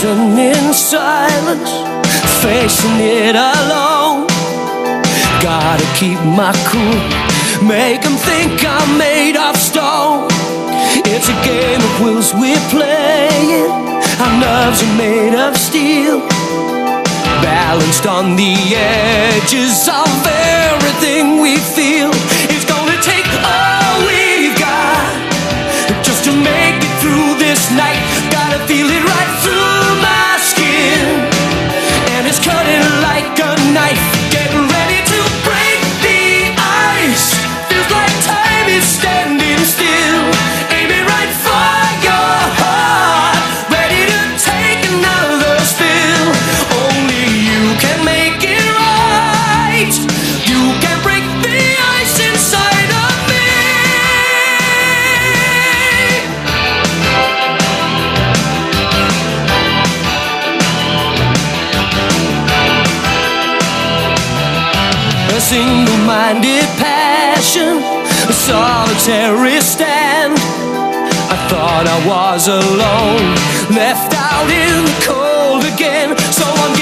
frozen in silence, facing it alone. Gotta keep my cool, make them think I'm made of stone. It's a game of wills we're playing, our nerves are made of steel, balanced on the edges of everything we feel. It's gonna take all we've got just to make it through this night. Gotta feel it right through my skin, and it's cutting like a knife. Getting ready to break the ice, feels like time is standing still. Aiming right for your heart, ready to take another spill. Only you can make it right. You can break the ice inside of me. A single-minded passion, a solitary stand. I thought I was alone, left out in the cold again. So I'm